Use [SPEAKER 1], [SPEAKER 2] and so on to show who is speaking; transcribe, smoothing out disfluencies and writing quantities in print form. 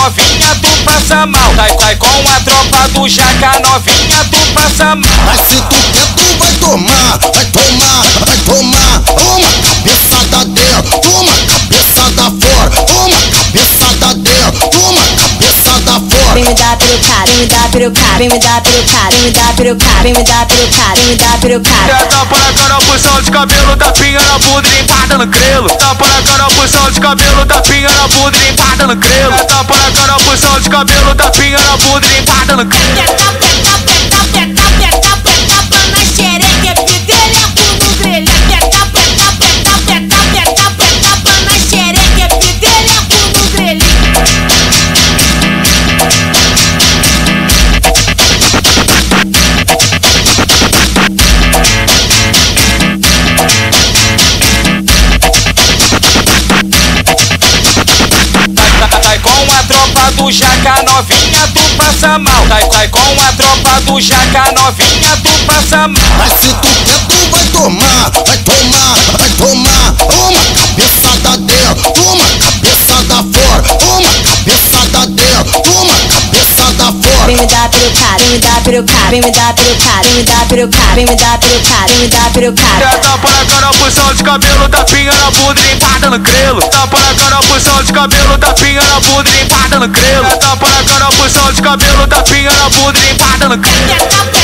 [SPEAKER 1] novinha, tu passa mal. Sai com a tropa do Jaca, novinha, tu passa mal.
[SPEAKER 2] Mas se tu quer, tu vai tomar, vai tomar, vai tomar. Toma cabeçada dentro, toma cabeçada fora, toma cabeçada dentro, toma cabeçada fora.
[SPEAKER 3] Vem me dar perucada, vem me dar perucada, vem me dar perucada, vem me dar perucada, vem me dar perucada, vem me dar perucada.
[SPEAKER 1] Tapa na cara, puxão de cabelo, tapinha na bunda e limpada no grelo. Tapa na cara, puxão de cabelo, tapinha na bunda e limpada no grelo. Tapa na cara, puxão de cabelo, tapinha na bunda e limpada no grelo. Sai com a tropa do Jaca, novinha, tu passa mal. Sai com a tropa do Jaca, novinha, tu passa mal.
[SPEAKER 2] Mas se tu quer, tu vai tomar, vai tomar, vai tomar. Toma cabeçada dentro, toma cabeçada fora, toma cabeçada dentro, toma cabeçada fora.
[SPEAKER 3] Vem me dar perucada, vem me dar perucada, vem me dar perucada, vem me dar perucada, vem me dar perucada, vem me dar perucada.
[SPEAKER 1] Tapa na cara, puxão de cabelo, tapinha na bunda e limpada no grelo. Tapa na cara, puxão de cabelo, tapinha na bunda e limpada no grelo. Tapa na cara, puxão de cabelo, tapinha na bunda e limpada no grelo.